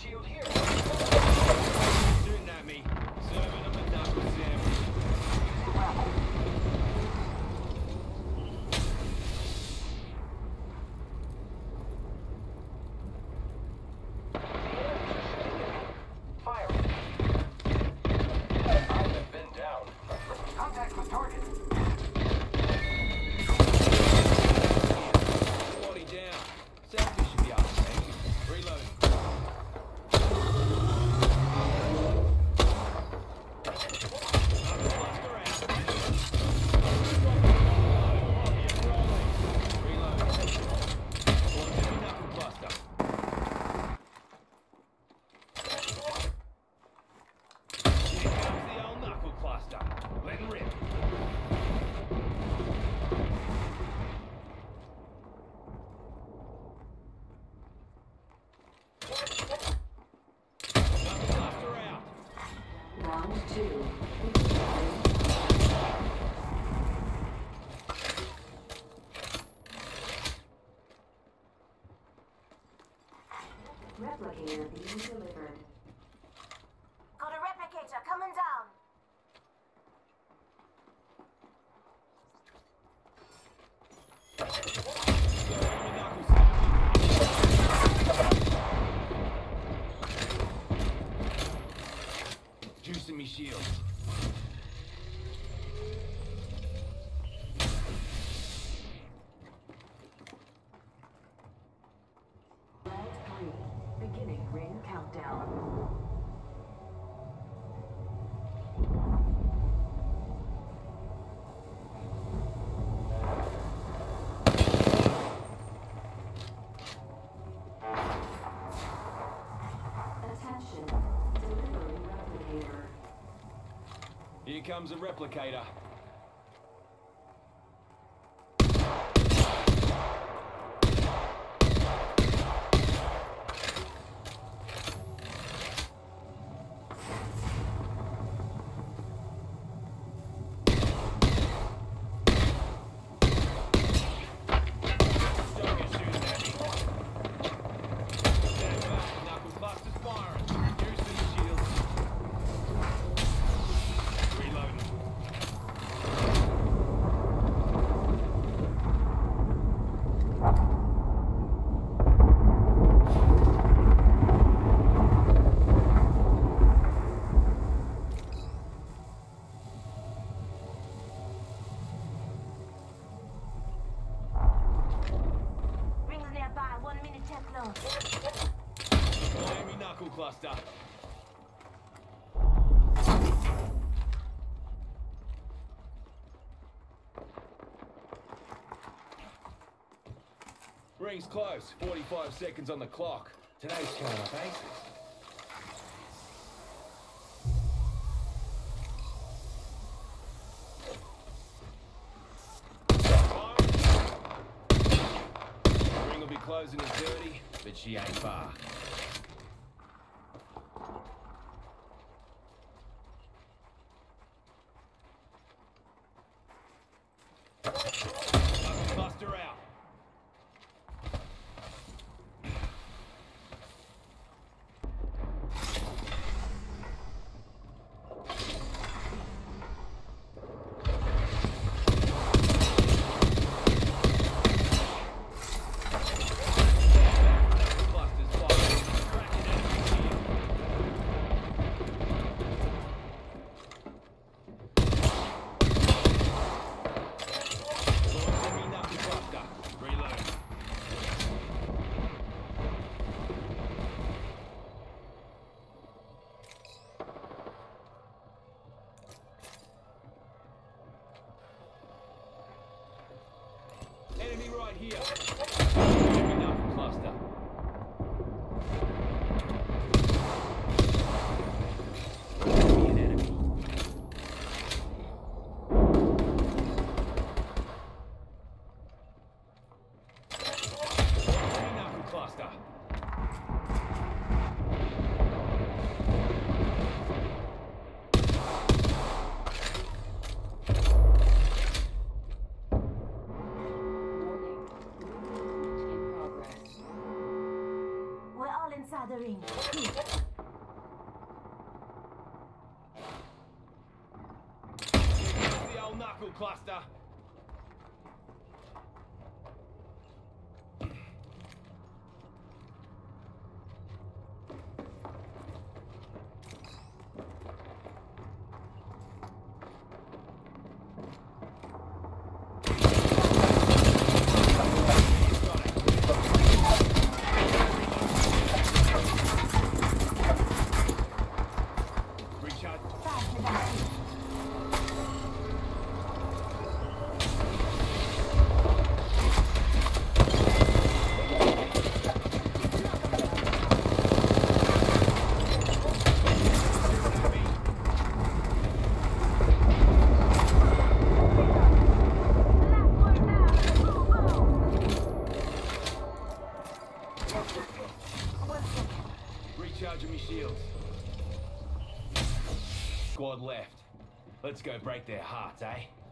shield here. Shooting at me. Serving them a knuckle sandwich. Fire. I have been down. Contact with target. Body down. Selfish should be up. Reloading. Round 2. Replicator being delivered. Got a replicator coming down. Juicing me shields. Round 3. Beginning ring countdown. Attention. Delivering replicator. Here comes a replicator. Don't get shooting at me. Stand back, knuckles busters firing. Juicing the shields. Reloading. Rings nearby, 1 minute tech low. Miami knuckle cluster. Ring's close. 45 seconds on the clock. Today's showing up aces. Ring will be closing at 30, but she ain't far. Buster out. Busters firing. Cracking enemies here. Launching me knuckle cluster. Reload. Enemy right here. Enemy knuckle cluster. Be an enemy. Enemy knuckle cluster. Warning. gathering. Here's the old knuckle cluster. Recharge. Faster than Recharging me shields. Squad left. Let's go break their hearts, eh?